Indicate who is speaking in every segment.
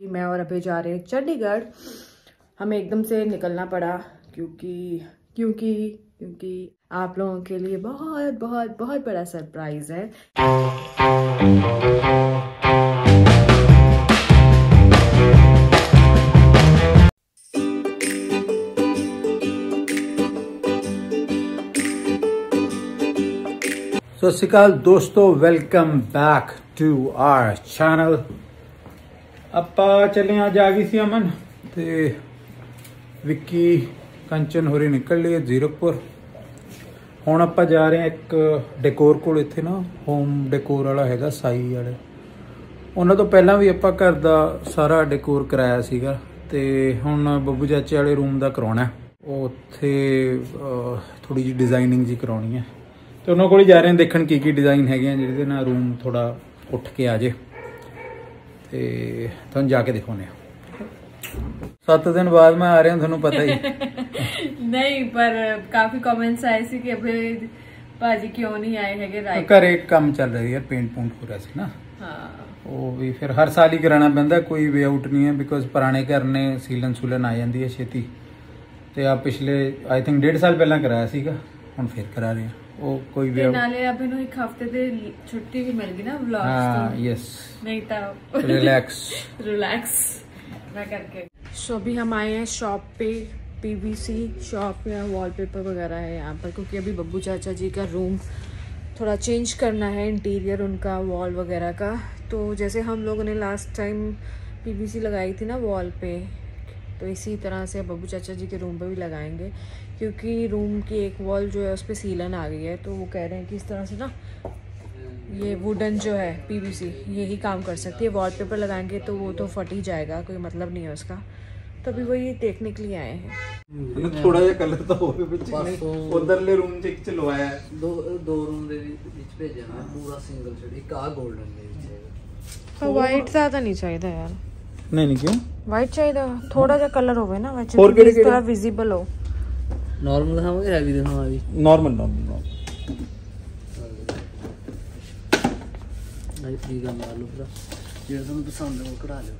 Speaker 1: मैं और अभी जा रहे हैं चंडीगढ़। हमें एकदम से निकलना पड़ा क्योंकि आप लोगों के लिए बहुत बहुत बहुत बड़ा सरप्राइज है।
Speaker 2: सत श्री अकाल दोस्तों, welcome back to our channel. ਆਪਾਂ ਚੱਲੇ ਅੱਜ ਆ ਗਈ ਸੀ ਅਮਨ ਤੇ ਵਿੱਕੀ ਕੰਚਨ ਹੋਰੀ ਨਿਕਲ ਲਈ ਜ਼ੀਰਕਪੁਰ। ਹੁਣ ਆਪਾਂ ਜਾ ਰਹੇ ਹਾਂ ਇੱਕ ਡੈਕੋਰ ਕੋਲ, ਇੱਥੇ ਨਾ ਹੋਮ ਡੈਕੋਰ ਵਾਲਾ ਹੈਗਾ ਸਾਈ ਵਾਲੇ। ਉਹਨਾਂ ਤੋਂ ਪਹਿਲਾਂ ਵੀ ਆਪਾਂ ਘਰ ਦਾ ਸਾਰਾ ਡੈਕੋਰ ਕਰਾਇਆ ਸੀਗਾ ਤੇ ਹੁਣ ਬੱਬੂ ਚਾਚੇ ਵਾਲੇ ਰੂਮ ਦਾ ਕਰਾਉਣਾ। ਉਹ ਉੱਥੇ ਥੋੜੀ ਜਿਹੀ ਡਿਜ਼ਾਈਨਿੰਗ ਜੀ ਕਰਾਉਣੀ ਹੈ ਤੇ ਉਹਨਾਂ ਕੋਲ ਜਾ ਰਹੇ ਹਾਂ ਦੇਖਣ ਕੀ ਡਿਜ਼ਾਈਨ ਹੈਗੇ ਆ ਜਿਹਦੇ ਨਾਲ ਰੂਮ ਥੋੜਾ ਉੱਠ ਕੇ ਆ ਜੇ ਤੇ ਤੁਹਾਨੂੰ ਜਾ ਕੇ ਦਿਖਾਉਣੇ ਆ। 7 दिन बाद मैं आ रहा हूँ, ਤੁਹਾਨੂੰ ਪਤਾ ਹੀ
Speaker 1: नहीं पर काफी कमेंट्स आए सी कि अभी भाजी क्यों नहीं आए हैगे राइट।
Speaker 2: ਘਰੇ ਕੰਮ ਚੱਲ ਰਿਹਾ ਯਾਰ, ਪੇਂਟ ਪੂੰਟ ਹੋ ਰਿਹਾ ਸੀ ਨਾ।
Speaker 1: हाँ
Speaker 2: ਉਹ ਵੀ ਫਿਰ ਹਰ ਸਾਲ ਹੀ ਕਰਾਉਣਾ ਪੈਂਦਾ, ਕੋਈ ਵੇ ਆਊਟ ਨਹੀਂ ਹੈ ਬਿਕੋਜ਼ ਪੁਰਾਣੇ ਘਰ ਨੇ ਸੀਲਨ ਸੂਲਨ ਆ ਜਾਂਦੀ ਹੈ ਛੇਤੀ। ਤੇ ਆ ਪਿਛਲੇ ਆਈ ਥਿੰਕ 1.5 ਸਾਲ ਪਹਿਲਾਂ ਕਰਾਇਆ ਸੀਗਾ, ਹੁਣ ਫਿਰ ਕਰਾ ਰਹੇ ਆ। ਉਹ ਕੋਈ ਵੇ
Speaker 1: ਨਾਲੇ ਅਭੀ ਨੂੰ ਇੱਕ ਹਫਤੇ ਦੀ ਛੁੱਟੀ ਵੀ ਮਿਲ ਗਈ ਨਾ ਵਲੌਗਸ ਤੋਂ।
Speaker 2: हाँ यस,
Speaker 1: नहीं था रिलैक्स मैं करके। सो अभी हम आए हैं शॉप पे, पीवीसी शॉप या वॉलपेपर वगैरह है यहाँ पर, क्योंकि अभी बब्बू चाचा जी का रूम थोड़ा चेंज करना है, इंटीरियर उनका वॉल वगैरह का। तो जैसे हम लोगों ने लास्ट टाइम पीवीसी लगाई थी ना वॉल पे, तो इसी तरह से बब्बू चाचा जी के रूम पे भी लगाएंगे, क्योंकि रूम की एक वॉल जो है उस पर सीलन आ गई है। तो वो कह रहे हैं कि इस तरह से ना ये वुडन जो है पीवीसी यही काम कर सकती है। वॉलपेपर लगाएंगे तो वो तो फट ही जाएगा, कोई मतलब नहीं है उसका। तो अभी वही देखने के लिए आए हैं।
Speaker 2: ਥੋੜਾ ਜਿਹਾ ਕਲਰ ਤਾਂ ਹੋਵੇ ਵਿੱਚ ਨਹੀਂ, ਉਧਰਲੇ ਰੂਮ 'ਚ ਇੱਕ ਚ ਲਵਾਇਆ
Speaker 3: ਦੋ ਰੂਮ ਦੇ ਵਿੱਚ ਭੇਜਿਆ ਮੈਂ ਪੂਰਾ ਸਿੰਗਲ ਸ਼ੇਡ, ਇੱਕ ਆ 골ਡਨ ਦੇ ਵਿੱਚ ਹੈਗਾ।
Speaker 1: तो वाइट ज़्यादा नहीं चाहिए यार।
Speaker 2: नहीं क्यों
Speaker 1: वाइट चाहिए, थोड़ा जा कलर हो ना वैसे
Speaker 2: और
Speaker 1: थोड़ा विजिबल हो।
Speaker 3: नॉर्मल दिखाओगे हैवी दिखाओगे?
Speaker 2: नॉर्मल
Speaker 3: नहीं ठीक है, मार लो पूरा जो तुम पसंद है वो करा लो।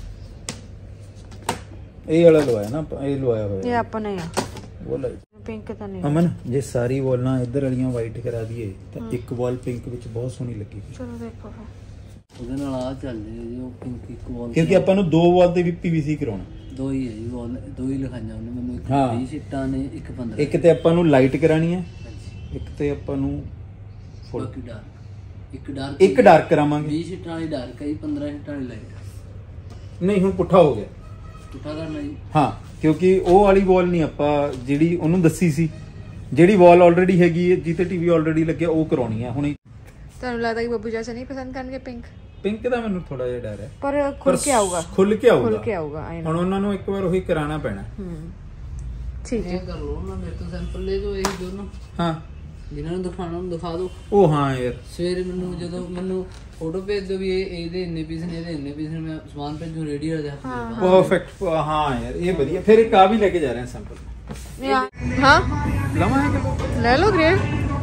Speaker 2: ਇਹ ਵਾਲਾ ਲਵਾਇਆ ਨਾ, ਇਹ ਲਵਾਇਆ ਹੋਇਆ
Speaker 1: ये अपन है
Speaker 2: ਉਹ ਲਾਈ
Speaker 1: पिंक तो नहीं।
Speaker 2: ਅਮਨ ਜੇ ਸਾਰੀ ਵਾਲਾਂ ਇੱਧਰ ਵਾਲੀਆਂ ਵਾਈਟ ਕਰਾ ਦਈਏ ਤਾਂ ਇੱਕ ਵਾਲ ਪਿੰਕ ਵਿੱਚ ਬਹੁਤ ਸੋਹਣੀ ਲੱਗੇਗੀ।
Speaker 1: चलो देखो फिर
Speaker 3: ਉਹਦੇ ਨਾਲ ਆ ਚੱਲ ਜੇ ਜੋ ਪਿੰਕ ਇੱਕ ਵਾਲ,
Speaker 2: ਕਿਉਂਕਿ ਆਪਾਂ ਨੂੰ 2 ਵਾਲ ਤੇ ਵੀ ਪੀਵੀਸੀ ਕਰਾਉਣਾ।
Speaker 3: ਦੋ ਹੀ ਹੈ ਜੀ ਵਾਲ, ਦੋ ਹੀ ਲਿਖਾਈਆਂ ਉਹਨੇ ਮੈਨੂੰ, ਇੱਕ
Speaker 2: ਹਾਂ।
Speaker 3: 20 ਸ਼ੀਟਾਂ ਨੇ, ਇੱਕ 15।
Speaker 2: ਇੱਕ ਤੇ ਆਪਾਂ ਨੂੰ ਲਾਈਟ ਕਰਾਣੀ ਹੈ,
Speaker 3: ਹਾਂਜੀ,
Speaker 2: ਇੱਕ ਤੇ ਆਪਾਂ ਨੂੰ ਫੁੱਲ
Speaker 3: ਬਾਕੀ ਡਾਰਕ,
Speaker 2: ਇੱਕ ਡਾਰਕ ਕਰਾਵਾਂਗੇ।
Speaker 3: 20 ਸ਼ੀਟਾਂ ਵਾਲੀ ਡਾਰਕ ਹੈ, 15 ਸ਼ੀਟਾਂ ਵਾਲੀ ਲਾਈਟ।
Speaker 2: ਨਹੀਂ ਹੁਣ ਪੁੱਠਾ ਹੋ ਗਿਆ,
Speaker 3: ਪੁੱਠਾ ਕਰਨਾ ਜੀ।
Speaker 2: ਹਾਂ ਕਿਉਂਕਿ ਉਹ ਵਾਲੀ ਵਾਲ ਨਹੀਂ ਆਪਾਂ ਜਿਹੜੀ ਉਹਨੂੰ ਦੱਸੀ ਸੀ, ਜਿਹੜੀ ਵਾਲ ਆਲਰੇਡੀ ਹੈਗੀ ਹੈ ਜਿੱਤੇ ਟੀਵੀ ਆਲਰੇਡੀ ਲੱਗਿਆ ਉਹ ਕਰਾਉਣੀ ਹੈ ਹੁਣ।
Speaker 1: ਤੁਹਾਨੂੰ ਲੱਗਦਾ ਕਿ ਬੱਬੂ ਚਾਚਾ ਨਹੀਂ ਪਸੰਦ ਕਰਨਗੇ ਪਿੰਕ?
Speaker 2: ਪਿੰਕ ਦਾ ਮੈਨੂੰ ਥੋੜਾ ਜਿਹਾ ਡਰ ਹੈ,
Speaker 1: ਪਰ ਖੁੱਲ ਕੇ ਆਊਗਾ
Speaker 2: ਖੁੱਲ ਕੇ
Speaker 1: ਆਊਗਾ
Speaker 2: ਹੁਣ ਉਹਨਾਂ ਨੂੰ ਇੱਕ ਵਾਰ ਉਹੀ ਕਰਾਉਣਾ ਪੈਣਾ।
Speaker 1: ਠੀਕ ਹੈ
Speaker 3: ਕਰ ਲਓ ਨਾ, ਮੇਰੇ ਤੋਂ ਸੈਂਪਲ ਲੈ ਜੋ ਇਹ ਦੋਨੋਂ।
Speaker 2: ਹਾਂ
Speaker 3: ਜਿਨ੍ਹਾਂ ਨੂੰ ਦਿਖਾਣਾ ਉਹਨੂੰ ਦਿਖਾ ਦਿਓ।
Speaker 2: ਉਹ ਹਾਂ ਯਾਰ
Speaker 3: ਸਵੇਰੇ ਮੈਨੂੰ ਜਦੋਂ ਮੈਨੂੰ ਫੋਟੋ ਭੇਜ ਦਿਓ ਵੀ ਇਹਦੇ ਇੰਨੇ ਪੀਸ ਨੇ, ਇਹਦੇ ਇੰਨੇ ਪੀਸ ਨੇ, ਮੈਂ ਸਮਾਨ ਭੇਜੂ ਰੈਡੀ ਹੋ ਜਾ।
Speaker 2: ਪਰਫੈਕਟ। ਹਾਂ ਯਾਰ ਇਹ ਵਧੀਆ। ਫਿਰ ਇੱਕ ਆ ਵੀ ਲੈ ਕੇ ਜਾ ਰਹੇ ਹਾਂ ਸੈਂਪਲ।
Speaker 1: हाँ
Speaker 2: ਲਵਾਂ ਹੈ
Speaker 1: ले लो ग्रे।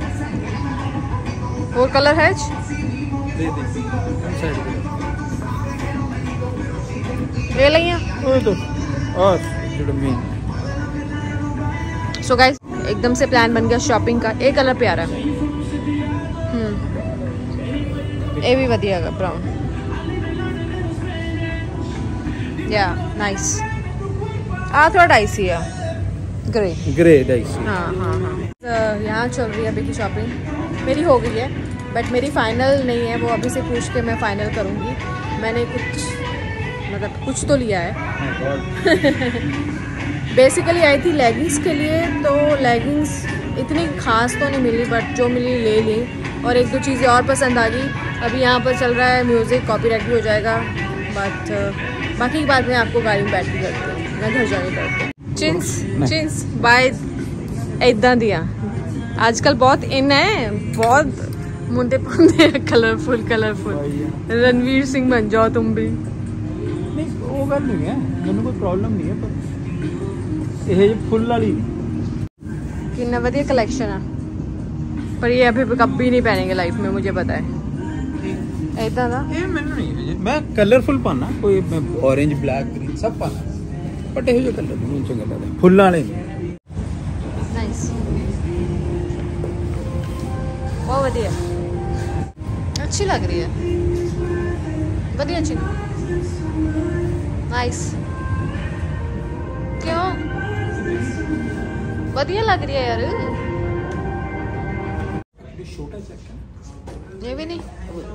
Speaker 1: और कलर है
Speaker 2: ਦੇ ਸਾਈਡ
Speaker 1: ले लिया।
Speaker 2: ਉਹ तो ਆ ਜਿਹੜਾ ਮੇਨ।
Speaker 1: सो गाइस एकदम से प्लान बन गया शॉपिंग का। एक कलर प्यारा है, ये भी बढ़िया है ब्राउन। या नाइस। आ थोड़ा डाइसी है ग्रे
Speaker 2: डाइसी।
Speaker 1: हाँ हाँ हाँ। यहाँ चल रही है अभी की शॉपिंग। मेरी हो गई है बट मेरी फाइनल नहीं है, वो अभी से पूछ के मैं फाइनल करूँगी। मैंने कुछ तो लिया है। बेसिकली आई थी लेगिंग्स के लिए, तो लेगिंग्स इतनी खास तो नहीं मिली बट जो मिली ले ली, और एक दो चीज़ें और पसंद आ गई। अभी यहाँ पर चल रहा है म्यूज़िक, कॉपीराइट भी हो जाएगा, बट बाकी की बात मैं आपको गाड़ी में बैठ के करती हूँ, मैं घर जाके करती हूँ। चिंस बाय इदा दिया आजकल बहुत इन है, बहुत मुंडे पुंडे कलरफुल रणवीर सिंह बन जाओ तुम भी।
Speaker 2: नहीं वो गल नहीं है, मैंने कोई प्रॉब्लम नहीं है, पर ਇਹ ਫੁੱਲ ਵਾਲੀ
Speaker 1: कितना वधिया कलेक्शन है, पर ये अभी कभी नहीं पहनेंगे लाइफ में, मुझे पता है। इतना था
Speaker 2: ਇਹ ਮੈਨੂੰ ਨਹੀਂ मैं कलरफुल पाना कोई ऑरेंज ब्लैक ग्रीन सब पाना बट ये जो कलर नहीं चंगे लगदे फुल्लां वाले
Speaker 1: नाइस बहुत बढ़िया अच्छी लग रही है बढ़िया अच्छी नाइस क्यों बढ़िया लग रही है यार
Speaker 2: छोटा चेक
Speaker 1: ये भी नहीं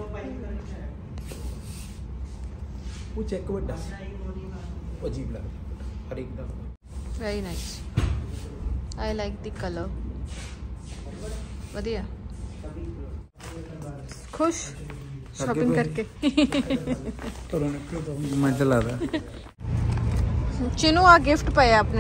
Speaker 2: वो चेक बड़ा अजीब लग हर एक दा
Speaker 1: very nice I like the colour बढ़िया खुश शॉपिंग करके
Speaker 2: मेंटल आ रहा
Speaker 1: चिनू आ गिफ्ट पाया आपने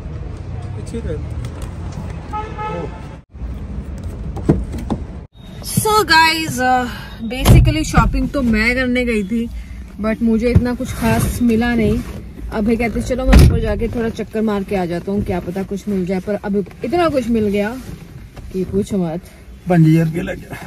Speaker 1: सो गाइज बेसिकली शॉपिंग तो मैं करने गई थी बट मुझे इतना कुछ खास मिला नहीं। अभी कहते चलो मैं ऊपर जाके थोड़ा चक्कर मार के आ जाता हूँ क्या पता कुछ मिल जाए पर अब इतना कुछ मिल गया कि पूछो मत
Speaker 2: 5000 रुपये लग गया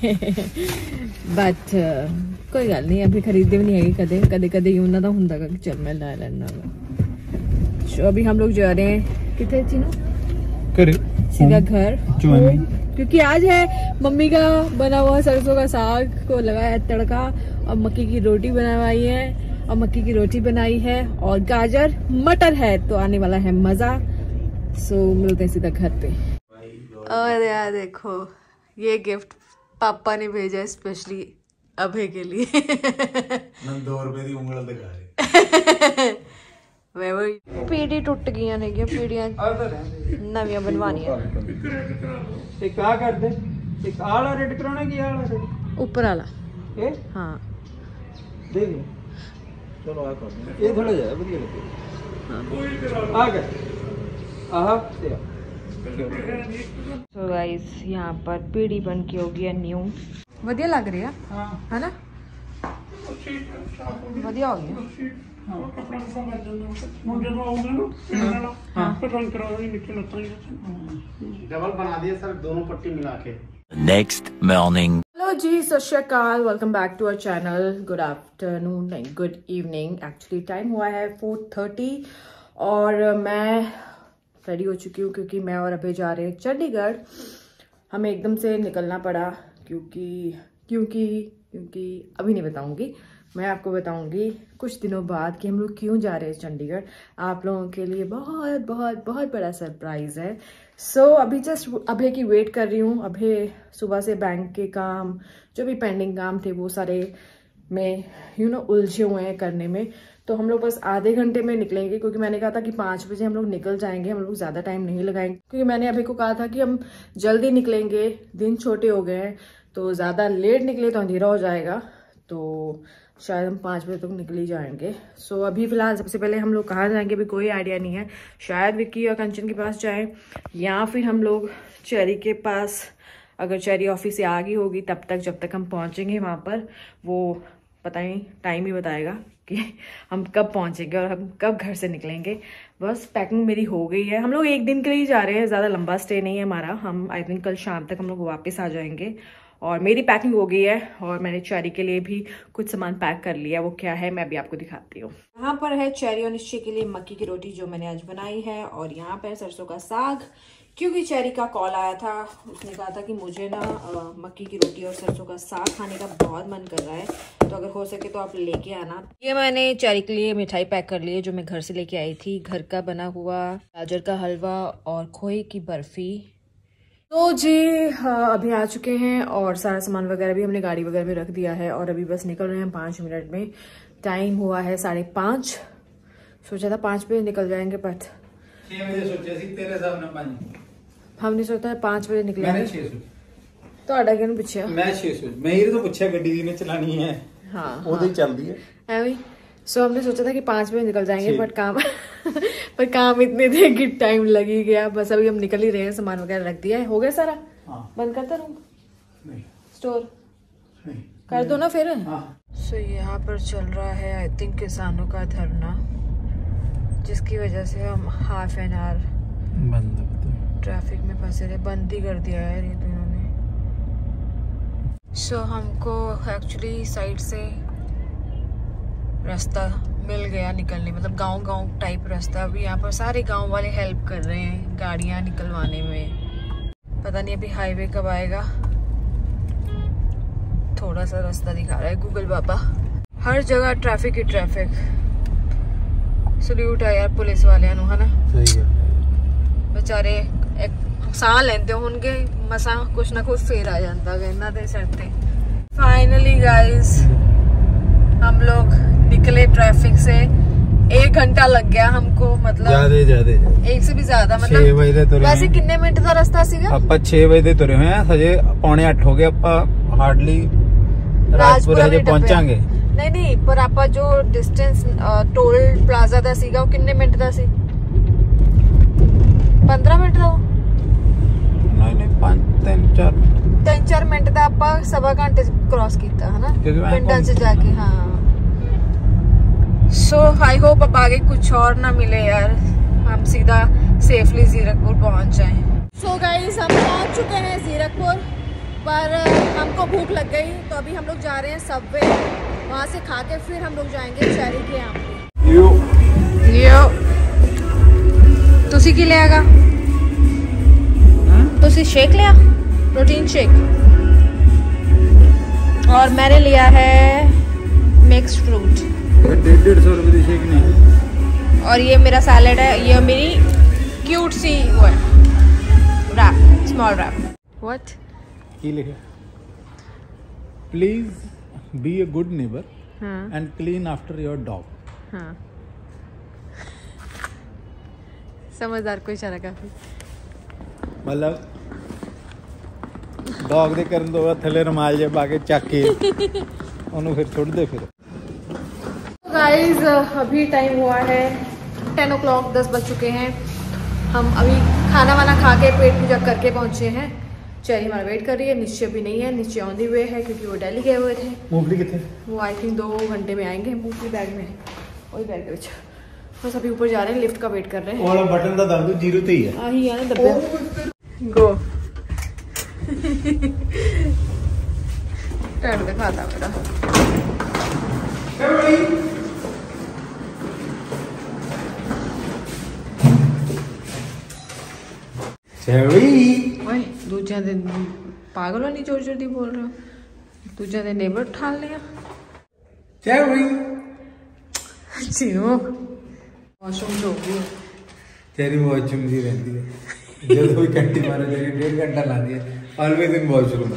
Speaker 1: बट कोई गल नहीं अभी खरीदे भी नहीं है कदे कदे कदे यूं ना होंगे कि चल मैं ला लेना। तो अभी हम लोग जा रहे हैं कितने चीनो
Speaker 2: करे
Speaker 1: सीधा घर क्योंकि आज है मम्मी का बना हुआ सरसों का साग को लगाया है तड़का और मक्की की रोटी बनाई है और मक्की की रोटी बनाई है और गाजर मटर है तो आने वाला है मजा। सो मिलते हैं सीधा घर पे। और यार देखो ये गिफ्ट पापा ने भेजा स्पेशली अभय के लिए
Speaker 2: 2 रुपए की उंगल दिखा रहे
Speaker 1: पीढ़ी टुट गई ने पीढ़ियां नवियां बनवानियां
Speaker 2: एक आ कर दे एक आला रेड कराना की आला रेड
Speaker 1: ऊपर वाला
Speaker 2: ए
Speaker 1: हां
Speaker 2: देख चलो आ कर ये थोड़ा जाए बढ़िया लगे हां आ कर आहा से
Speaker 1: तो गाइस यहाँ पर पीढ़ी बन के हो गया न्यू बढ़िया लग रही है है ना बढ़िया हो गया
Speaker 4: डबल बना दिया सर दोनों पट्टी मिला के।
Speaker 5: नेक्स्ट मॉर्निंग
Speaker 1: हेलो जी सत श्री अकाल welcome back to our channel good afternoon नहीं गुड इवनिंग एक्चुअली टाइम हुआ है 4:30 और मैं रेडी हो चुकी हूँ क्योंकि मैं और अभय जा रहे हैं चंडीगढ़। हमें एकदम से निकलना पड़ा क्योंकि अभी नहीं बताऊंगी मैं आपको बताऊंगी कुछ दिनों बाद कि हम लोग क्यों जा रहे हैं चंडीगढ़। आप लोगों के लिए बहुत बहुत बहुत बड़ा सरप्राइज है। सो अभी जस्ट अभय की वेट कर रही हूँ। अभय सुबह से बैंक के काम जो भी पेंडिंग काम थे वो सारे में उलझे हुए हैं करने में। तो हम लोग बस आधे घंटे में निकलेंगे क्योंकि मैंने कहा था कि 5 बजे हम लोग निकल जाएंगे। हम लोग ज़्यादा टाइम नहीं लगाएंगे क्योंकि मैंने अभी को कहा था कि हम जल्दी निकलेंगे दिन छोटे हो गए हैं तो ज़्यादा लेट निकले तो अंधेरा हो जाएगा तो शायद हम 5 बजे तक निकल ही जाएंगे। सो अभी फिलहाल सबसे पहले हम लोग कहाँ जाएंगे अभी कोई आइडिया नहीं है। शायद विक्की और कंचन के पास जाएं या फिर हम लोग चेरी के पास अगर चेरी ऑफिस से आ गई होगी तब तक जब तक हम पहुँचेंगे वहाँ पर वो पता नहीं टाइम ही बताएगा कि हम कब पहुंचेंगे और हम कब घर से निकलेंगे। बस पैकिंग मेरी हो गई है। हम लोग एक दिन के लिए जा रहे हैं ज़्यादा लंबा स्टे नहीं है हमारा। हम आई थिंक कल शाम तक हम लोग वापस आ जाएंगे और मेरी पैकिंग हो गई है और मैंने चेरी के लिए भी कुछ सामान पैक कर लिया। वो क्या है मैं अभी आपको दिखाती हूँ। यहाँ पर है चेरी और निश्चय के लिए मक्की की रोटी जो मैंने आज बनाई है और यहाँ पर सरसों का साग क्योंकि चेरी का कॉल आया था। उसने कहा था कि मुझे ना मक्की की रोटी और सरसों का साग खाने का बहुत मन कर रहा है तो अगर हो सके तो आप लेके आना। ये मैंने चेरी के लिए मिठाई पैक कर ली है जो मैं घर से लेके आई थी। घर का बना हुआ गाजर का हलवा और खोए की बर्फी। तो जी अभी आ चुके हैं और सारा सामान वगैरह भी हमने गाड़ी वगैरह में रख दिया है और अभी बस निकल रहे हैं 5 मिनट में। टाइम हुआ है 5:30। सोचा था 5 बजे निकल जाएंगे बट
Speaker 2: 6 बजे सोचा सी तेरे सामने 5
Speaker 1: हमने सोचा है 5 बजे निकलेंगे।
Speaker 2: मैंने 6 सोचा
Speaker 1: तो आड़ा क्या पूछा
Speaker 2: मैं 6 सोच मैं ये तो पूछा गड्डी दी ने चलानी है
Speaker 1: हाँ
Speaker 2: वो तो चलती है
Speaker 1: ऐवी। सो हमने सोचा था कि 5 बजे निकल जाएंगे बट काम इतने थे कि टाइम लग ही गया। बस अभी हम निकल ही रहे हैं। सामान वगैरह रख दिया है। हो गया सारा बंद करता रूम
Speaker 2: नहीं
Speaker 1: स्टोर नहीं कर दो ना फिर।
Speaker 2: हाँ।
Speaker 1: सो यहाँ पर चल रहा है आई थिंक किसानों का धरना जिसकी वजह से हम हाफ एन आवर ट्रैफिक में फंसे थे। बंद ही कर दिया है ये तो इन्होंने। सो हमको एक्चुअली साइड से रास्ता मिल गया निकलने, मतलब गांव टाइप रास्ता। अभी यहाँ पर सारे गांव वाले हेल्प कर रहे हैं गाड़ियाँ निकलवाने में। पता नहीं अभी हाईवे कब आएगा। थोड़ा सा रास्ता दिखा रहा है गूगल बाबा। हर जगह ट्रैफिक ही ट्रैफिक। सल्यूट है यार पुलिस वाले नु, है ना।
Speaker 2: सही है
Speaker 1: बेचारे एक साह लेंदे होंगे मसा कुछ ना कुछ फेर आ जाता है इन्हां दे सिर ते। फाइनली गाइस हम लोग निकले ट्रैफिक से। 1 घंटा लग गया हमको, मतलब ज्यादा एक से भी ज्यादा। मतलब
Speaker 2: 6 वਜੇ ਦੇ ਤੁਰੇ।
Speaker 1: वैसे कितने मिनट का रास्ता ਸੀਗਾ?
Speaker 2: ਆਪਾਂ 6 ਵਜੇ ਦੇ ਤੁਰੇ ਹੋਏ ਆ, ਹਜੇ 7:45 ਹੋ ਗਏ। ਆਪਾਂ ਹਾਰਡਲੀ ਰਾਜਪੁਰ ਹਜੇ ਪਹੁੰਚਾਂਗੇ।
Speaker 1: नहीं पर आप जो डिस्टेंस टोल प्लाजा ਦਾ ਸੀਗਾ ਉਹ ਕਿੰਨੇ ਮਿੰਟ ਦਾ ਸੀ? 15 ਮਿੰਟ ਦਾ?
Speaker 2: ਨਹੀਂ 3-4
Speaker 1: ਮਿੰਟ ਦਾ ਆਪਾਂ 1.25 ਘੰਟੇ ਕ੍ਰਾਸ ਕੀਤਾ है ना पिंडा से जाके। हाँ सो आई होप अब आगे कुछ और ना मिले यार, हम सीधा सेफली जीरकपुर पहुंच जाएं। सो गाइस हम पहुंच चुके हैं जीरकपुर, पर हमको भूख लग गई तो अभी हम लोग जा रहे हैं सबवे। वहाँ से खा के फिर हम लोग जाएंगे चेरी के यहाँ पे। यो तुसी की लियागा? तुसी शेक लिया, प्रोटीन शेक, और मैंने लिया है मिक्स्ड फ्रूट।
Speaker 2: 150 रुपए की शेक नहीं।
Speaker 1: और ये मेरा सैलेड है, ये मेरी क्यूट सी वो है रैप, स्मॉल रैप। व्हाट
Speaker 2: की लिखा? Please be a good neighbour and clean after your dog.
Speaker 1: हाँ समझदार कोई इशारा काफी।
Speaker 2: मतलब डॉग ਦੇ ਕਰਨ ਤੋਂ ਬਾਅਦ ਥੱਲੇ ਰੁਮਾਲ ਜੇ ਪਾ ਕੇ ਚੱਕ ਕੇ ਉਹਨੂੰ ਫਿਰ ਸੁੱਟ ਦੇ। ਫਿਰ
Speaker 1: गाइस अभी टाइम हुआ है 10 o'clock, 10 बज चुके हैं। हम अभी खाना वाना खा के पेट पूजा करके पहुंचे हैं। चेरी हमारा वेट कर रही है, निश्चय भी नहीं है, निश्चय ऑन दी वे है क्योंकि वो दिल्ली गए हुए थे।
Speaker 2: मूंगफली कितने?
Speaker 1: वो आई थिंक 2 घंटे में आएंगे। मूंगफली बैग में है, वही बैग के बीच। बस अभी ऊपर जा रहे हैं, लिफ्ट का वेट कर रहे हैं।
Speaker 2: वाला बटन का दब दो, 0 ਤੇ ਹੀ ਹੈ।
Speaker 1: आही है ना डब्बे। गो टैड दिखाता मेरा। ਓਏ ਦੂਜਿਆਂ ਦੇ ਪਾਗਲ ਹੋ ਨਹੀਂ, ਜ਼ੋਰ ਜ਼ੋਰ ਦੀ ਬੋਲ ਰਹੇ ਹੋ। ਦੂਜਿਆਂ ਦੇ ਨੇਬਰ ਠਾਲ ਲਿਆ। ਚੀਨੋ ਵਾਸ਼ਰੂਮ ਚ ਹੋ ਗਈ।
Speaker 2: तेरी वॉशरूम ही रहती है, जब कोई घंटी मारे जाके 1.5 घंटा ला दिया, ऑलवेज इन वॉशरूम।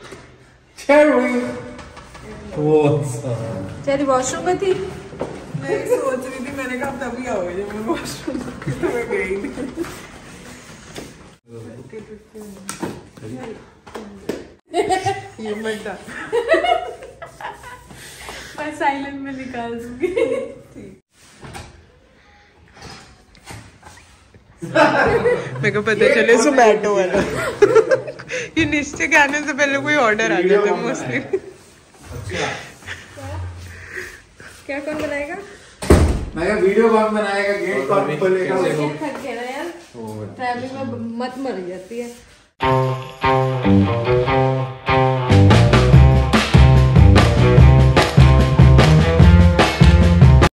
Speaker 1: तेरी वॉशरूम में थी?
Speaker 6: मैं सोच रही थी, मैंने कहा तभी आओगे जब मैं वॉशरूम तो मैं गई नहीं। ये मत मैं साइलेंट में निकाल दूंगी। मेरे को पता चले ज़ोमैटो वाला। ये निश्चय के आने से पहले कोई ऑर्डर आ जाता है मोस्टली।
Speaker 1: क्या कौन बनाएगा?
Speaker 2: मैं वीडियो कौन बनाएगा, गेट कौन खोलेगा?
Speaker 1: थक गया ना यार, ट्रैवलिंग में मत मर जाती है।